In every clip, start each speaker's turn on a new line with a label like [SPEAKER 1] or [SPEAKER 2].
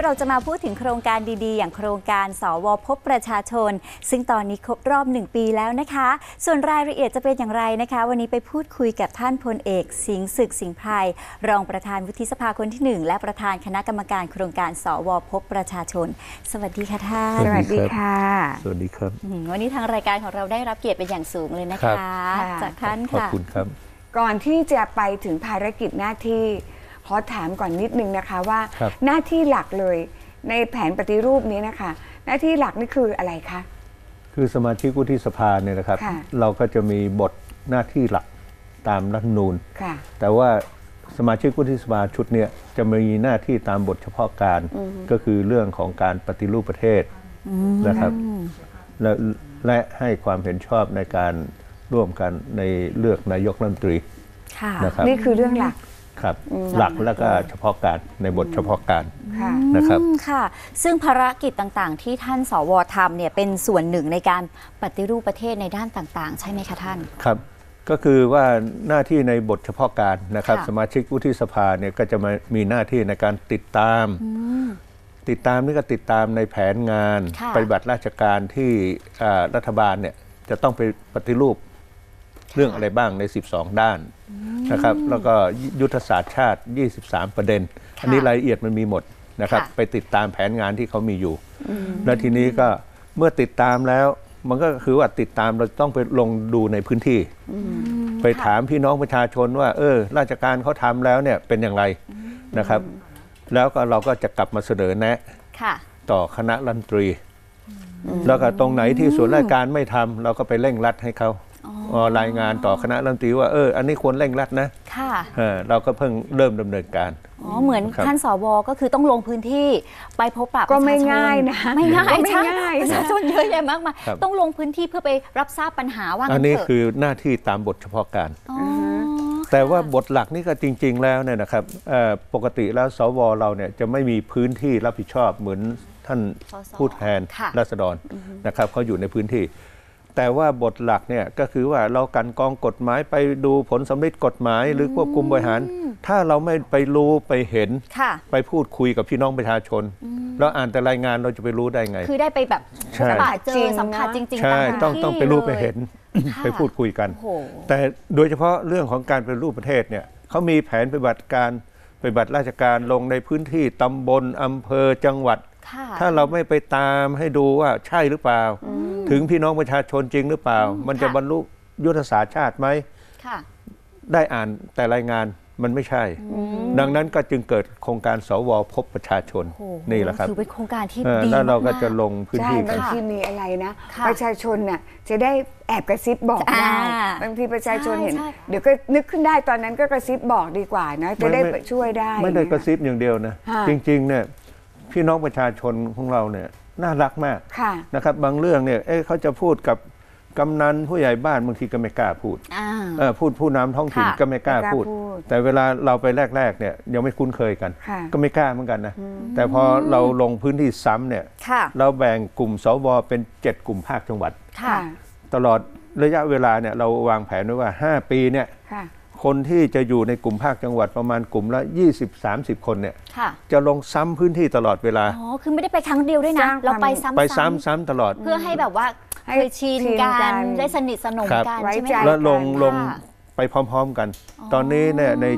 [SPEAKER 1] เราจะมาพูดถึงโครงการดีๆอย่างโครงการสวพบประชาชนซึ่งตอนนี้ครบรอบ1 ปีแล้วนะคะส่วนรายละเอียดจะเป็นอย่างไรนะคะวันนี้ไปพูดคุยกับท่านพลเอกสิงห์ศึกสิงห์ไพรรองประธานวุฒิสภาคนที่1และประธานคณะกรรมการโครงการสวพบประชาชนสวัสดีค่ะท่าน
[SPEAKER 2] สวัสดีค่ะ
[SPEAKER 3] สวัสดีครับ
[SPEAKER 1] วันนี้ทางรายการของเราได้รับเกียรติเป็นอย่างสูงเลยนะคะจากท่านค่ะ
[SPEAKER 3] ขอบคุณครับ
[SPEAKER 2] ก่อนที่จะไปถึงภารกิจหน้าที่ขอถามก่อนนิดนึงนะคะว่าหน้าที่หลักเลยในแผนปฏิรูปนี้นะคะหน้าที่หลักนี่คืออะไรคะ
[SPEAKER 3] คือสมาชิกวุฒิสภาเนี่ยนะครับเราก็จะมีบทหน้าที่หลักตามรัฐธรรมนูญแต่ว่าสมาชิกวุฒิสภาชุดนี้จะมีหน้าที่ตามบทเฉพาะการก็คือเรื่องของการปฏิรูปประเทศนะครับและให้ความเห็นชอบในการร่วมกันในเลือกนายกรัฐมนตรี
[SPEAKER 2] นะครับนี่คือเรื่องหลัก
[SPEAKER 3] ครับหลักแล้วก็เฉพาะการในบทเฉพาะการนะครับ
[SPEAKER 1] ค่ะซึ่งภารกิจต่างๆที่ท่านสวทำเนี่ยเป็นส่วนหนึ่งในการปฏิรูปประเทศในด้านต่างๆใช่ไหมคะท่าน
[SPEAKER 3] ก็คือว่าหน้าที่ในบทเฉพาะการนะครับสมาชิกวุฒิสภาเนี่ยก็จะมีหน้าที่ในการติดตามนี่ก็ติดตามในแผนงานปฏิบัติราชการที่รัฐบาลเนี่ยจะต้องไปปฏิรูปเรื่องอะไรบ้างใน12ด้านนะครับแล้วก็ยุทธศาสตร์ชาติ23ประเด็นอันนี้รายละเอียดมันมีหมดนะครับไปติดตามแผนงานที่เขามีอยู่แล้วทีนี้ก็เมื่อติดตามแล้วมันก็คือว่าติดตามเราต้องไปลงดูในพื้นที่ไปถามพี่น้องประชาชนว่าราชการเขาทำแล้วเนี่ยเป็นอย่างไรนะครับแล้วก็เราก็จะกลับมาเสนอแนะต่อคณะรัฐมนตรีแล้วก็ตรงไหนที่ส่วนราชการไม่ทำเราก็ไปเร่งรัดให้เขารายงานต่อคณะรัฐมนตรีว่าอันนี้ควรเร่งรัดนะเราก็เพิ่งเริ่มดำเนินการ
[SPEAKER 1] เหมือนท่านสวก็คือต้องลงพื้นที่ไปพบปะ
[SPEAKER 2] ก็ไม่ง่ายนะ
[SPEAKER 1] ไม่ง่ายใช่ประชาชนเยอะแยะมากมายต้องลงพื้นที่เพื่อไปรับทราบปัญหาว่า
[SPEAKER 3] อันนี้คือหน้าที่ตามบทเฉพาะการแต่ว่าบทหลักนี่ก็จริงๆแล้วเนี่ยนะครับปกติแล้วสวเราเนี่ยจะไม่มีพื้นที่รับผิดชอบเหมือนท่านผู้แทนราษฎรนะครับเขาอยู่ในพื้นที่แต่ว่าบทหลักเนี่ยก็คือว่าเรากันกองกฎหมายไปดูผลสำลิดกฎหมายหรือควบคุมบริหารถ้าเราไม่ไปรู้ไปเห็นไปพูดคุยกับพี่น้องประชาชนเราอ่านแต่รายงานเราจะไปรู้ได้ไง
[SPEAKER 1] คือได้ไปแบบสัมผัสจริง
[SPEAKER 3] ใช่ต้องไปรู้ไปเห็นไปพูดคุยกันแต่โดยเฉพาะเรื่องของการปฏิรูปประเทศเนี่ยเขามีแผนปฏิบัติราชการลงในพื้นที่ตำบลอำเภอจังหวัดถ้าเราไม่ไปตามให้ดูว่าใช่หรือเปล่าถึงพี่น้องประชาชนจริงหรือเปล่ามันจะบรรลุยุทธศาสตร์ชาติไหมได้อ่านแต่รายงานมันไม่ใช่ดังนั้นก็จึงเกิดโครงการสวพบประชาชนนี่แหละครับ
[SPEAKER 1] ถือเป็นโครงการที่ดี
[SPEAKER 3] แล้วเราก็จะลงพื้นที่
[SPEAKER 2] บางทีมีอะไรนะประชาชนน่ะจะได้แอบกระซิบบอกได้บางทีประชาชนเห็นเดี๋ยวก็นึกขึ้นได้ตอนนั้นก็กระซิบบอกดีกว่านะจะได้ช่วยได้
[SPEAKER 3] ไม่ได้กระซิบอย่างเดียวนะจริงๆเนี่ยพี่น้องประชาชนของเราเนี่ยน่ารักมากนะครับบางเรื่องเนี่ยเขาจะพูดกับกำนันผู้ใหญ่บ้านบางทีก็ไม่กล้าพูดผู้นำท้องถิ่นก็ไม่กล้าพูดแต่เวลาเราไปแรกๆเนี่ยยังไม่คุ้นเคยกันก็ไม่กล้าเหมือนกันนะแต่พอเราลงพื้นที่ซ้ำเนี่ยเราแบ่งกลุ่มสวเป็น7กลุ่มภาคจังหวัดตลอดระยะเวลาเนี่ยเราวางแผนไว้ว่า5ปีเนี่ยคนที่จะอยู่ในกลุ่มภาคจังหวัดประมาณกลุ่มละ20-30 คนเนี่ยจะลงซ้ำพื้นที่ตลอดเวลา
[SPEAKER 1] คือไม่ได้ไปครั้งเดียวด้วยนะเราไป
[SPEAKER 3] ซ้ำตลอด
[SPEAKER 1] เพื่อให้แบบว่าเคยชินกันได้สนิทสนมกันใช่ไหม
[SPEAKER 3] แล้วลงไปพร้อมๆกันตอนนี้เนี่ยใน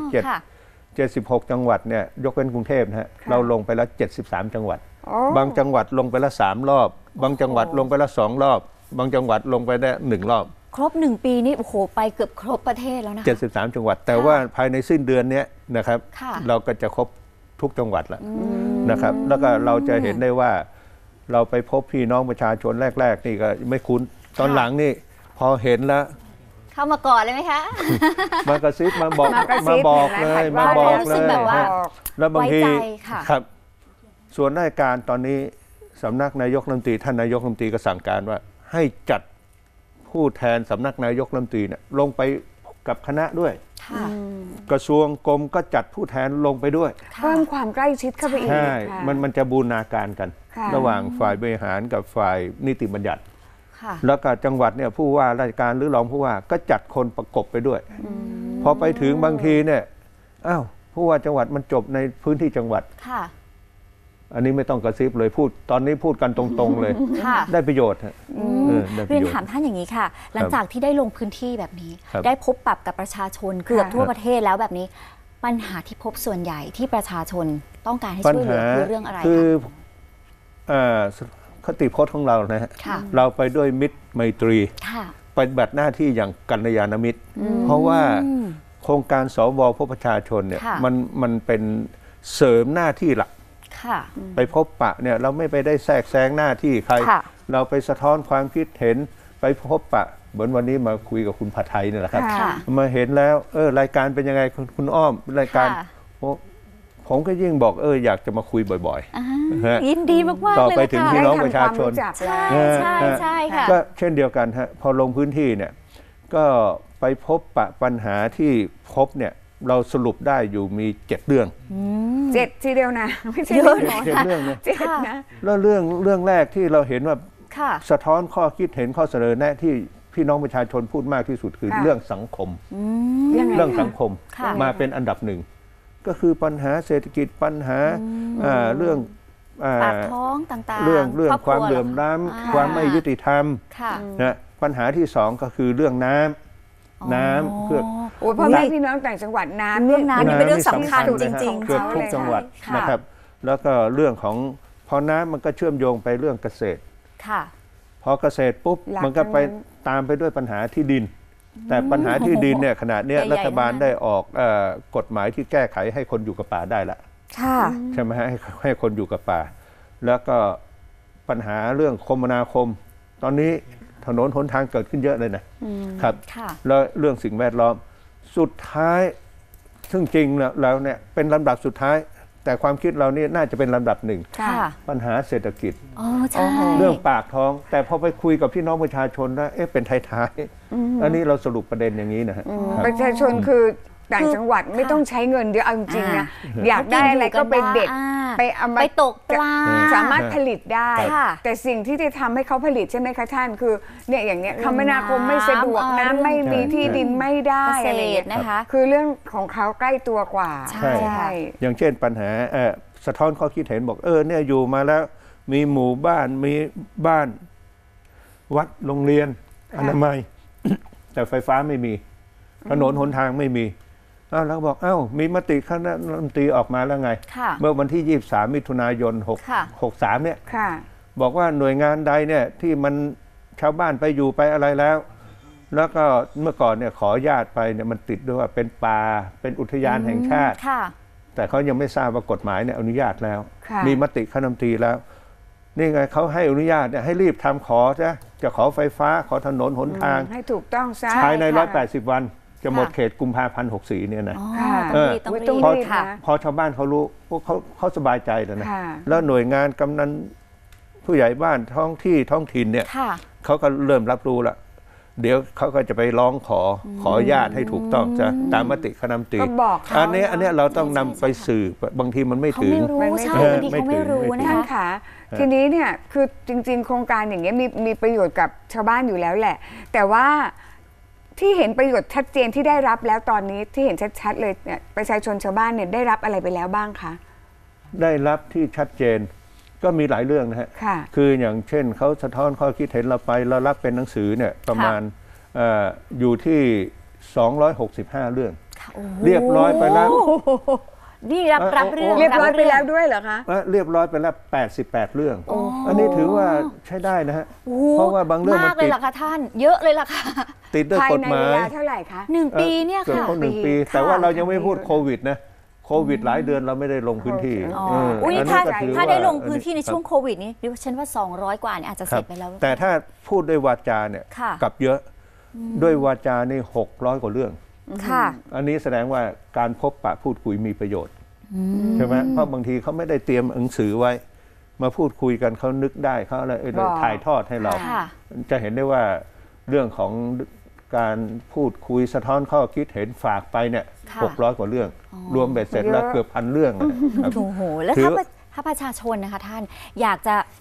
[SPEAKER 3] 76จังหวัดเนี่ยยกเว้นกรุงเทพนะฮะเราลงไปแล้ว73จังหวัดบางจังหวัดลงไปละ3รอบบางจังหวัดลงไปละ2รอบบางจังหวัดลงไปได้1รอบ
[SPEAKER 1] ครบ1 ปีนี่โอ้โหไปเกือบครบประเทศแล้วนะ
[SPEAKER 3] 73จังหวัดแต่ว่าภายในสิ้นเดือนนี้นะครับเราก็จะครบทุกจังหวัดแล้วนะครับแล้วก็เราจะเห็นได้ว่าเราไปพบพี่น้องประชาชนแรกๆนี่ก็ไม่คุ้นตอนหลังนี่พอเห็นแล้ว
[SPEAKER 1] เข้ามากอดเลยไหมคะ
[SPEAKER 3] มากระซิบมาบอกเลยแล้วบางทีครับส่วนราชการตอนนี้สำนักนายกรัฐมนตรีท่านนายกรัฐมนตรีก็สั่งการว่าให้จัดผู้แทนสำนักนายกรัฐมนตรีเนี่ยลงไปกับคณะด้วยกระทรวงกรมก็จัดผู้แทนลงไปด้วย
[SPEAKER 2] เพิ่มความใกล้ชิดเข้าไปอีก
[SPEAKER 3] ใช่มันจะบูรณาการกันระหว่างฝ่ายบริหารกับฝ่ายนิติบัญญัติแล้วก็จังหวัดเนี่ยผู้ว่าราชการหรือรองผู้ว่าก็จัดคนประกบไปด้วยพอไปถึงบางทีเนี่ยผู้ว่าจังหวัดมันจบในพื้นที่จังหวัดอันนี้ไม่ต้องกระซิบเลยพูดตอนนี้พูดกันตรงๆเลย
[SPEAKER 1] ค่ะ
[SPEAKER 3] ได้ประโยชน์ฮะได้ประ
[SPEAKER 1] เรียน
[SPEAKER 3] โยชน์
[SPEAKER 1] ถามท่านอย่างนี้ค่ะ หลังจากที่ได้ลงพื้นที่แบบนี้
[SPEAKER 3] ครับ
[SPEAKER 1] ได้พบปะกับประชาชนเกือบทั่วประเทศแล้วแบบนี้ ปัญหาที่พบส่วนใหญ่ที่ประชาชนต้องการให้ช่วยเหลือคือเรื่องอะไร
[SPEAKER 3] คือ
[SPEAKER 1] คะ
[SPEAKER 3] คติพจน์ของเรานะฮะ
[SPEAKER 1] ค่ะ
[SPEAKER 3] เราไปด้วยมิตรไมตรี
[SPEAKER 1] ค่ะ
[SPEAKER 3] ปฏิบัติหน้าที่อย่างกัลยาณมิตร เพราะว่าโครงการสวพบประชาชนเนี่ย
[SPEAKER 1] ค่ะ
[SPEAKER 3] มันเป็นเสริมหน้าที่หลัก
[SPEAKER 1] ค่ะ
[SPEAKER 3] ไปพบปะเนี่ยเราไม่ไปได้แทรกแซงหน้าที่ใคร
[SPEAKER 1] ค่ะ
[SPEAKER 3] เราไปสะท้อนความคิดเห็นไปพบปะเหมือนวันนี้มาคุยกับคุณผัดไทยนี่แหละครับ
[SPEAKER 1] ค่ะ
[SPEAKER 3] มาเห็นแล้วรายการเป็นยังไงคุณอ้อมรายการ
[SPEAKER 1] ค่ะ
[SPEAKER 3] ผมก็ยิ่งบอกอยากจะมาคุยบ่อย ฮะ
[SPEAKER 1] ยินดีมากๆ
[SPEAKER 3] ต่อ
[SPEAKER 1] เลย
[SPEAKER 3] ไป
[SPEAKER 1] ล่ะ
[SPEAKER 3] ถึง
[SPEAKER 1] ค่ะ
[SPEAKER 3] พี่น้อง
[SPEAKER 2] ได้
[SPEAKER 3] ประชาชน
[SPEAKER 2] ทำความรู้จักแล้ว
[SPEAKER 1] ใช่ใช่ค่ะ
[SPEAKER 3] ก็เช่นเดียวกันฮะพอลงพื้นที่เนี่ยก็ไปพบปะปัญหาที่พบเนี่ยเราสรุปได้อยู่มี7 เรื่อง
[SPEAKER 2] 7 ทีเดียวนะไม่ใช่
[SPEAKER 1] เยอะ
[SPEAKER 2] น้อย
[SPEAKER 3] 7 เรื่องนะ
[SPEAKER 2] เจ็ดนะ
[SPEAKER 3] แล้วเรื่องแรกที่เราเห็นว่า
[SPEAKER 1] ค่ะ
[SPEAKER 3] สะท้อนข้อคิดเห็นข้อเสนอแนะที่พี่น้องประชาชนพูดมากที่สุดคือ
[SPEAKER 2] ค่ะ
[SPEAKER 3] เรื่องสังคม
[SPEAKER 2] ยังไง
[SPEAKER 3] เรื่อง
[SPEAKER 2] คะ
[SPEAKER 3] สังคม
[SPEAKER 1] ค่ะ
[SPEAKER 3] มาเป็นอันดับหนึ่งก็คือปัญหาเศรษฐกิจปัญหาเรื่อง
[SPEAKER 1] ปากท้องต่างๆ
[SPEAKER 3] เรื่อง
[SPEAKER 1] รบ
[SPEAKER 3] ความ
[SPEAKER 1] รั
[SPEAKER 3] เหลื่อมล้
[SPEAKER 1] อ่
[SPEAKER 3] ำความไม่ยุติธรรม
[SPEAKER 1] ค่ะ
[SPEAKER 3] นะปัญหาที่สองก็คือเรื่องน้ำน้ำเพื่อ
[SPEAKER 2] โอ้ยพ่อแม่พี่น้องต่างจังหวัดน้ำ
[SPEAKER 1] เรื่องน้ำนี่เป็นเรื่องสำคัญ
[SPEAKER 3] น้ำ
[SPEAKER 1] จ
[SPEAKER 3] นี่
[SPEAKER 1] ริง
[SPEAKER 3] เกือบทุกจังหวัด
[SPEAKER 1] ค่ะ
[SPEAKER 3] นะครับ แล้วก็เรื่องของพอน้ำมันก็เชื่อมโยงไปเรื่องเกษตร
[SPEAKER 1] ค่ะ
[SPEAKER 3] พอเกษตรปุ๊บมันก็ไปตามไปด้วยปัญหาที่ดิน แต่ปัญหาที่ดินเนี่ยขณะเนี้ย
[SPEAKER 1] ใหญ่ๆ
[SPEAKER 3] รัฐบาล
[SPEAKER 1] ทั้งนั้น
[SPEAKER 3] ได้ออกกฎหมายที่แก้ไขให้คนอยู่กับป่าได้ละ
[SPEAKER 1] ค่ะ
[SPEAKER 3] ใช่ไหมฮะให้คนอยู่กับป่า แล้วก็ปัญหาเรื่องคมนาคม ตอนนี้ถนนหนทางเกิดขึ้นเยอะเลยนะครับ
[SPEAKER 1] ค่ะ
[SPEAKER 3] แล้วเรื่องสิ่งแวดล้อมสุดท้ายซึ่งจริงแล้วเนี่ยเป็นลำดับสุดท้าย แต่ความคิดเรานี่น่าจะเป็นลำดับหนึ่ง
[SPEAKER 1] ค่ะ
[SPEAKER 3] ปัญหาเศรษฐกิจ
[SPEAKER 1] อ๋อใช่
[SPEAKER 3] เรื่องปากท้อง แต่พอไปคุยกับพี่น้องประชาชนแล้วเป็นท้ายๆอันนี้เราสรุปประเด็นอย่างนี้นะฮะครับ
[SPEAKER 2] ประชาชนคือต่างจังหวัดไม่ต้องใช้เงินเยอะเอาจริงๆนะอยากได้อะไรก็ไปเด็ดไปเอามา
[SPEAKER 1] ไปตกปลา
[SPEAKER 2] สามารถผลิตได้
[SPEAKER 1] ค่ะ
[SPEAKER 2] แต่สิ่งที่จะทำให้เขาผลิตใช่ไหมคะท่านคือเนี่ยอย่างเนี้ยคมนาคมไม่สะดวก
[SPEAKER 1] น้ำ
[SPEAKER 2] น้ำไม่มี
[SPEAKER 3] ใช่
[SPEAKER 2] ที่ดินไม่ได้
[SPEAKER 1] เกษ
[SPEAKER 2] อะไร
[SPEAKER 1] ต
[SPEAKER 2] เงี้
[SPEAKER 1] ร
[SPEAKER 2] ย
[SPEAKER 1] นะคะ
[SPEAKER 2] คือเรื่องของเขาใกล้ตัวกว่า
[SPEAKER 1] ใช่
[SPEAKER 3] อย่างเช่นปัญหาสะท้อนข้อคิดเห็นบอกเนี่ยอยู่มาแล้วมีหมู่บ้านมีบ้านวัดโรงเรียนอนามัย แต่ไฟฟ้าไม่มีถนนหนทางไม่มีแล้วบอกมีมติคณะรัฐมนตรีออกมาแล้วไง
[SPEAKER 1] ค่ะ
[SPEAKER 3] เมื่อวันที่ 23 มิถุนายน
[SPEAKER 1] ค่ะ
[SPEAKER 3] 63เนี่ย
[SPEAKER 2] ค่ะ
[SPEAKER 3] บอกว่าหน่วยงานใดเนี่ยที่มันชาวบ้านไปอยู่ไปอะไรแล้ว แล้วก็เมื่อก่อนเนี่ยขอญาตไปเนี่ยมันติดด้วยว่าเป็นป่าเป็นอุทยานแห่งชาติ
[SPEAKER 1] ค่ะ
[SPEAKER 3] แต่เขายังไม่ทราบว่ากฎหมายเนี่ยอนุญาตแล้ว
[SPEAKER 2] ค่ะ
[SPEAKER 3] มีมติคณะรัฐมนตรีแล้ว นี่ไงเขาให้อนุญาตเนี่ยให้รีบทำขอจะขอไฟฟ้าขอถนนหนทาง
[SPEAKER 2] ให้ถูกต้องซะ
[SPEAKER 3] ภายใน
[SPEAKER 2] ค่ะ
[SPEAKER 3] 180 วัน จะหมดเขตกุมภาพันธ์64เนี่ยนะ
[SPEAKER 1] อ๋อ
[SPEAKER 2] ค่ะ
[SPEAKER 1] ต้องรีบ
[SPEAKER 2] ต้
[SPEAKER 1] ต้
[SPEAKER 2] อ
[SPEAKER 1] อง ง
[SPEAKER 2] รี
[SPEAKER 1] รี
[SPEAKER 2] บ
[SPEAKER 1] บค่ะ
[SPEAKER 2] นะ
[SPEAKER 3] พอชาวบ้านเขารู้พวกเขาสบายใจแล้วนะ
[SPEAKER 2] ค่ะ
[SPEAKER 3] แล้วหน่วยงานกำนันผู้ใหญ่บ้านท้องถิ่นเนี่ย
[SPEAKER 1] ค่ะ
[SPEAKER 3] เขาก็เริ่มรับรู้ละเดี๋ยวเขาก็จะไปร้องขออนุญาตให้ถูกต้องจะตามมติคณะรัฐมนตรี
[SPEAKER 2] ก็บอกเขา
[SPEAKER 3] อันนี้เราต้องนำไปสื่อบางทีมันไม่
[SPEAKER 1] เขา
[SPEAKER 3] ถึง
[SPEAKER 1] ไม่รู้
[SPEAKER 2] มันไม่
[SPEAKER 1] ใช่
[SPEAKER 2] ถึง
[SPEAKER 1] บางทีเขาไม่รู้นะ
[SPEAKER 2] ท่าน
[SPEAKER 1] คะ
[SPEAKER 2] คะทีนี้เนี่ยคือจริง ๆ โครงการอย่างเงี้ยมีประโยชน์กับชาวบ้านอยู่แล้วแหละ แต่ว่าที่เห็นประโยชน์ชัดเจนที่ได้รับแล้วตอนนี้ที่เห็นชัดๆเลยเนี่ยประชาชนชาวบ้านเนี่ยได้รับอะไรไปแล้วบ้างคะ
[SPEAKER 3] ได้รับที่ชัดเจนก็มีหลายเรื่องนะฮะ
[SPEAKER 2] ค่ะ
[SPEAKER 3] คืออย่างเช่นเขาสะท้อนข้อคิดเห็นเราไปเรารับเป็นหนังสือเนี่ยประมาณอยู่ที่ 265 เรื่อง
[SPEAKER 1] ค่ะโอ้โห
[SPEAKER 3] เรียบร้อยไปแล้ว
[SPEAKER 1] นี่รับเรื่อง
[SPEAKER 2] เรียบร้อยไปแล้ว
[SPEAKER 1] บ
[SPEAKER 2] ด้วยเหรอคะ
[SPEAKER 3] เรียบร้อยไปแล้ว88 เรื่อง อันนี้ถือว่าใช้ได้นะฮะ
[SPEAKER 1] โอ้โห
[SPEAKER 3] เพราะว่าบางเรื่องมั
[SPEAKER 1] มาน กเลย
[SPEAKER 3] ติด
[SPEAKER 1] ล่ะค่ะท่าน เยอะเลยล่ะค่ะ
[SPEAKER 3] ติดด้วย
[SPEAKER 2] ภาย
[SPEAKER 3] กฎ
[SPEAKER 2] ใน
[SPEAKER 3] หมา
[SPEAKER 2] เวย ลาเท่าไหร่คะ
[SPEAKER 1] 1 ปีเนี่ย
[SPEAKER 3] เกือบ
[SPEAKER 1] ค่ะ
[SPEAKER 3] เข้า1 ปี
[SPEAKER 1] ค่ะ
[SPEAKER 3] แต่ว่าเรายังไม่พูดโควิดนะโควิดหลายเดือนเราไม่ได้ลงพื้นที่
[SPEAKER 1] อ๋อ
[SPEAKER 3] อันนี้
[SPEAKER 1] ถ้า
[SPEAKER 3] ก็ถือ
[SPEAKER 1] ถ้า
[SPEAKER 3] ว่า
[SPEAKER 1] ได้ลงพื้นที่ใน
[SPEAKER 3] ครับ
[SPEAKER 1] ช่วงโควิดนี้ดิฉันว่า200 กว่าเนี่ยอาจจะเส
[SPEAKER 3] ครั
[SPEAKER 1] ร็
[SPEAKER 3] บ
[SPEAKER 1] จไปแล้ว
[SPEAKER 3] แต่ถ้าพูดด้วยวาจาเนี่ย
[SPEAKER 1] ค่ะ
[SPEAKER 3] กลับเยอะด้วยวาจานี่600 กว่าเรื่อง
[SPEAKER 1] ค่ะ
[SPEAKER 3] อันนี้แสดงว่าการพบปะพูดคุยมีประโยชน์ใช่ไหมเพราะบางทีเขาไม่ได้เตรียมหนังสือไว้ มาพูดคุยกันเขานึกได้เขาอะไร
[SPEAKER 2] บอก
[SPEAKER 3] ถ่ายทอดให้เรา
[SPEAKER 1] ค่ะ
[SPEAKER 3] จะเห็นได้ว่าเรื่องของการพูดคุยสะท้อนข้อคิดเห็นฝากไปเนี่ย
[SPEAKER 1] ค่ะ
[SPEAKER 3] 600 กว่าเรื่อง รวมเบ็ดเสร็จแล้ว
[SPEAKER 2] เยอะ
[SPEAKER 3] เกือบ1,000 เรื่องนะครับ
[SPEAKER 1] โอ้โหแล้ว
[SPEAKER 3] ถือ
[SPEAKER 1] ถ้าประชาชนนะคะท่านอยากจะ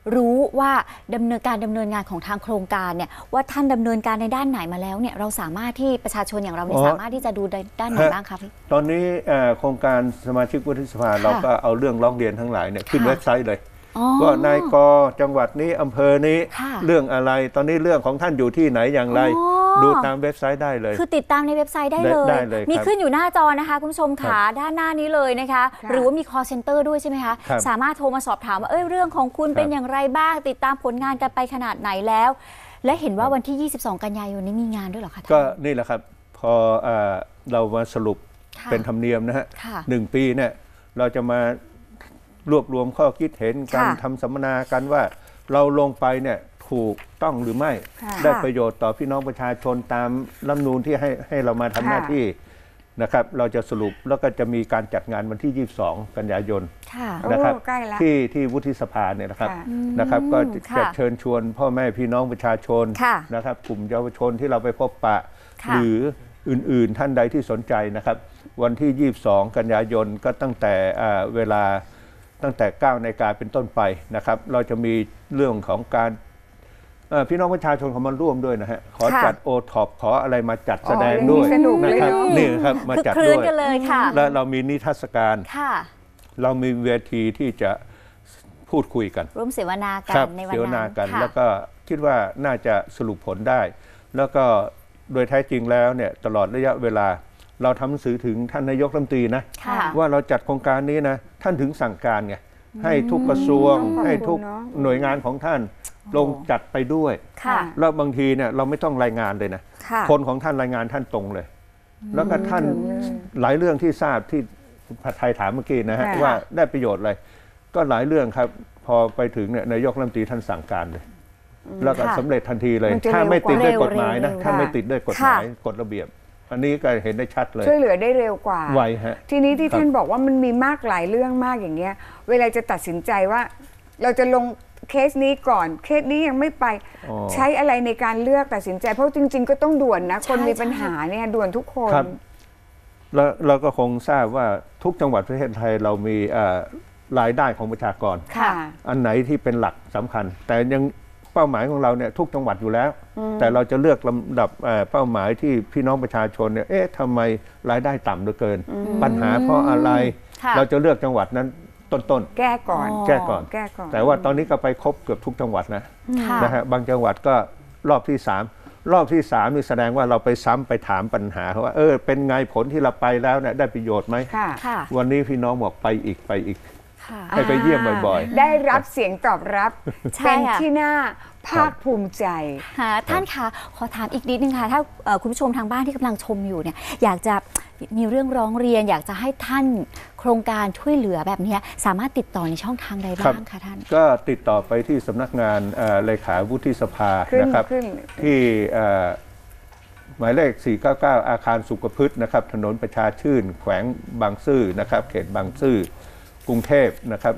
[SPEAKER 1] รู้ว่าดำเนินงานของทางโครงการเนี่ยว่าท่านดำเนินการในด้านไหนมาแล้วเนี่ยเราสามารถที่ประชาชนอย่างเราเนี่ยสามารถที่จะดูด้านไหนบ้างคะพี่
[SPEAKER 3] ตอนนี้โครงการสมาชิกวุฒิสภาเราก็เอาเรื่องร้องเรียนทั้งหลายเนี่ยขึ้นเว็บไซต์เลยว่านายกจังหวัดนี้อำเภอนี้เรื่องอะไรตอนนี้เรื่องของท่านอยู่ที่ไหนอย่างไรดูตามเว็บไซต์ได้เลย
[SPEAKER 1] คือติดตามในเว็บไซต์ได้เลยมีขึ้นอยู่หน้าจอนะคะคุณผู้ชมค่ะด้านหน้านี้เลยนะคะหรือว่ามี call center ด้วยใช่ไหมคะสามารถโทรมาสอบถามว่าเรื่องของคุณเป็นอย่างไรบ้างติดตามผลงานกันไปขนาดไหนแล้วและเห็นว่าวันที่ 22 กันยายนนี้มีงานด้วยเหรอคะ
[SPEAKER 3] ก็นี่แหละครับพอเรามาสรุปเป็นธรรมเนียมนะฮะ1 ปีเนี่ยเราจะมารวบรวมข้อคิดเห็นการทำสัมมนากันว่าเราลงไปเนี่ยถูกต้องหรือไม่ได้ประโยชน์ต่อพี่น้องประชาชนตามรัฐธรรมนูญที่ให้เรามาทำหน้าที่นะครับเราจะสรุปแล้วก็จะมีการจัดงานวันที่ 22 กันยายนนะครับที่วุฒิสภาเนี่ยนะครับก็จะเชิญชวนพ่อแม่พี่น้องประชาชนนะครับกลุ่มเยาวชนที่เราไปพบปะหรืออื่นๆท่านใดที่สนใจนะครับวันที่ 22 กันยายนก็ตั้งแต่เวลาตั้งแต่ 9 นาฬิกาเป็นต้นไปนะครับเราจะมีเรื่องของการพี่น้องประชาชนเขามาร่วมด้วยนะฮะขอจัดโอท็อปขออะไรมาจัดแสดงด้วยนะครับนี่ครับมาจัดด้วยและเรามีนิทรรศการเรามีเวทีที่จะพูดคุยกัน
[SPEAKER 1] ร่วมเสวนากันในวันนั้น
[SPEAKER 3] แล้วก็คิดว่าน่าจะสรุปผลได้แล้วก็โดยแท้จริงแล้วเนี่ยตลอดระยะเวลาเราทำหนังสือถึงท่านนายกรัฐมนตรีนะว่าเราจัดโครงการนี้นะท่านถึงสั่งการไงให้ทุกกระทรวงให้ทุกหน่วยงานของท่านลงจัดไปด้วยแล้วบางทีเนี่ยเราไม่ต้องรายงานเลยนะคนของท่านรายงานท่านตรงเลยแล้วก็ท่านหลายเรื่องที่ทราบที่ผัดไทยถามเมื่อกี้นะฮะว่าได้ประโยชน์อะไรก็หลายเรื่องครับพอไปถึงเนี่ยนายกรัฐมนตรีท่านสั่งการเลยแล้วก็สำเร็จทันทีเลยถ้าไม่ติดด้วยกฎหมายนะถ้าไม่ติดด้วยกฎหมายกฎระเบียบอันนี้ก็เห็นได้ชัดเลย
[SPEAKER 2] ช่วยเหลือได้เร็วกว่า
[SPEAKER 3] ไวฮะ
[SPEAKER 2] ทีนี้ที่ท่านบอกว่ามันมีมากหลายเรื่องมากอย่างเงี้ยเวลาจะตัดสินใจว่าเราจะลงเคสนี้ก่อนเคสนี้ยังไม่ไปใช้อะไรในการเลือกตัดสินใจเพราะจริงๆก็ต้องด่วนนะคนมีปัญหาเนี่ยด่วนทุกคน
[SPEAKER 3] แล้วเราก็คงทราบว่าทุกจังหวัดประเทศไทยเรามีรายได้ของประชากรอันไหนที่เป็นหลักสำคัญแต่ยังเป้าหมายของเราเนี่ยทุกจังหวัดอยู่แล้วแต่เราจะเลือกลำดับเป้าหมายที่พี่น้องประชาชนเนี่ยทำไมรายได้ต่ำเหลือเกินปัญหาเพราะอะไรเราจะเลือกจังหวัดนั้นต้น
[SPEAKER 2] แก้ก่อน
[SPEAKER 3] แต่ว่าตอนนี้ก็ไปครบเกือบทุกจังหวัดนะฮะบางจังหวัดก็รอบที่3นี่แสดงว่าเราไปซ้ำไปถามปัญหาว่าเป็นไงผลที่เราไปแล้วเนี่ยได้ประโยชน์ไหมวันนี้พี่น้องบอกไปอีกให้ไปเยี่ยมบ่อย
[SPEAKER 2] ๆได้รับเสียงตอบรับเป็นที่น่าภาคภูมิใจ
[SPEAKER 1] ท่านคะขอถามอีกนิดนึงค่ะถ้าคุณผู้ชมทางบ้านที่กำลังชมอยู่เนี่ยอยากจะมีเรื่องร้องเรียนอยากจะให้ท่านโครงการช่วยเหลือแบบนี้สามารถติดต่อในช่องทางใดบ้างคะท่าน
[SPEAKER 3] ก็ติดต่อไปที่สำนักงานเลขาวุฒิสภานะครับที่หมายเลข499อาคารสุขพฤกษ์นะครับถนนประชาชื่นแขวงบางซื่อนะครับเขตบางซื่อกรุงเทพนะครับ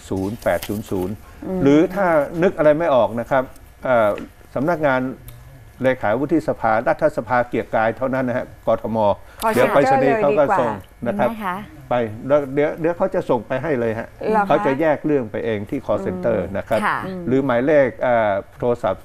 [SPEAKER 3] 10800หรือถ้านึกอะไรไม่ออกนะครับสำนักงานเลขาวุฒิสภารัฐสภาเกียรติกายเท่านั้นนะฮะกทมเดี๋ยวไปรษณีย์เขาก็ส่งนะครับไปแล้วเดี๋ยวเขาจะส่งไปให้เลยฮะเขาจะแยกเรื่องไปเองที่ call center นะครับหรือหมายเลขโทรศัพท์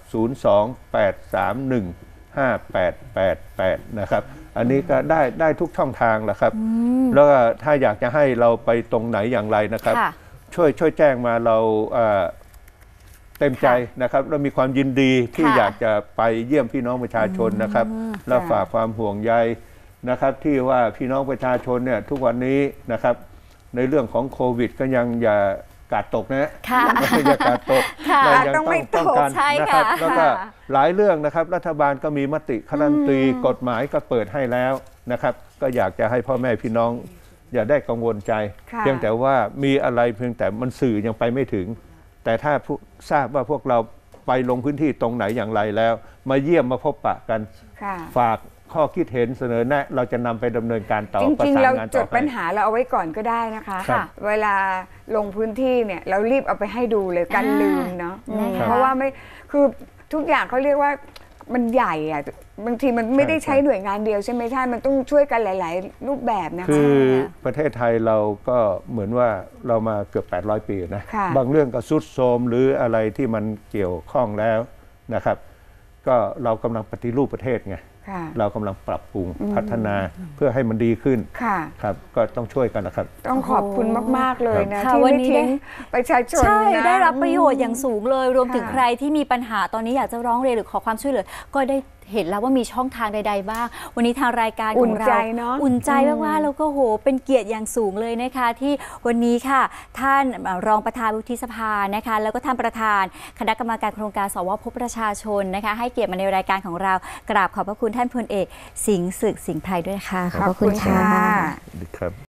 [SPEAKER 3] 028315888นะครับอันนี้ก็ได้ทุกช่องทางแหละครับแล้วก็ถ้าอยากจะให้เราไปตรงไหนอย่างไรนะครับช่วยแจ้งมาเราเต็มใจนะครับเรามีความยินดีที่อยากจะไปเยี่ยมพี่น้องประชาชนนะครับแล้วฝากความห่วงใยนะครับที่ว่าพี่น้องประชาชนเนี่ยทุกวันนี้นะครับในเรื่องของโควิดก็ยังอย่ากาดตกนะอย่ากาดตกเรายังต้องป้องกันนะครับแล้วก็หลายเรื่องนะครับรัฐบาลก็มีมติคณะรัฐมนตรีกฎหมายก็เปิดให้แล้วนะครับก็อยากจะให้พ่อแม่พี่น้องอย่าได้กังวลใจเพียงแต่ว่ามีอะไรเพียงแต่มันสื่อยังไปไม่ถึงแต่ถ้าทราบว่าพวกเราไปลงพื้นที่ตรงไหนอย่างไรแล้วมาเยี่ยมมาพบปะกันฝากข้อคิดเห็นเสนอแนะเราจะนำไปดำเนินการต่อ
[SPEAKER 2] จริงๆเราจดปัญหาเราเอาไว้ก่อนก็ได้นะคะเวลาลงพื้นที่เนี่ยเรารีบเอาไปให้ดูเลยกันลืมเนาะเพราะว่าไม่คือทุกอย่างเขาเรียกว่ามันใหญ่อะบางทีมันไม่ได้
[SPEAKER 3] ใช่
[SPEAKER 2] ใช้หน่วยงานเดียวใช่ไหมท่านมันต้องช่วยกันหลาย ๆ รูปแบบนะคะ
[SPEAKER 3] คือประเทศไทยเราก็เหมือนว่าเรามาเกือบ800 ปีนะ
[SPEAKER 2] ค่ะ
[SPEAKER 3] บางเรื่องก็ทรุดโทรมหรืออะไรที่มันเกี่ยวข้องแล้วนะครับ ก็เรากำลังปฏิรูปประเทศไง
[SPEAKER 2] ค่ะ
[SPEAKER 3] เรากำลังปรับปรุงพัฒนาเพื่อให้มันดีขึ้น
[SPEAKER 2] ค่ะ
[SPEAKER 3] ครับก็ต้องช่วยกันนะครับ
[SPEAKER 2] ต้องขอบคุณมาก ๆ เลยนะ
[SPEAKER 1] ค่ะ
[SPEAKER 2] ที่
[SPEAKER 1] วัน
[SPEAKER 2] ไม่
[SPEAKER 1] นี้
[SPEAKER 2] ทิ้งประชาชน
[SPEAKER 1] ใช่
[SPEAKER 2] นะ
[SPEAKER 1] ได้รับประโยชน์อย่างสูงเลย รวมถึง
[SPEAKER 2] ค่ะ
[SPEAKER 1] ใครที่มีปัญหาตอนนี้อยากจะร้องเรียนหรือขอความช่วยเหลือก็ได้เห็นแล้วว่ามีช่องทางใด ๆ บ้าง วันนี้ทางรายการของเรา
[SPEAKER 2] อุ่นใจเนอะ
[SPEAKER 1] อุ่นใจมากๆแล้วก็โหเป็นเกียรติอย่างสูงเลยนะคะ ที่วันนี้ค่ะท่านรองประธานวุฒิสภานะคะแล้วก็ท่านประธานคณะกรรมการโครงการสวพบประชาชนนะคะให้เกียรติมาในรายการของเรากราบขอบพระคุณท่านพลเอกสิงห์ศึกสิงห์ไพรด้วยค่ะขอบพระคุณค่ะ
[SPEAKER 3] ดีครับ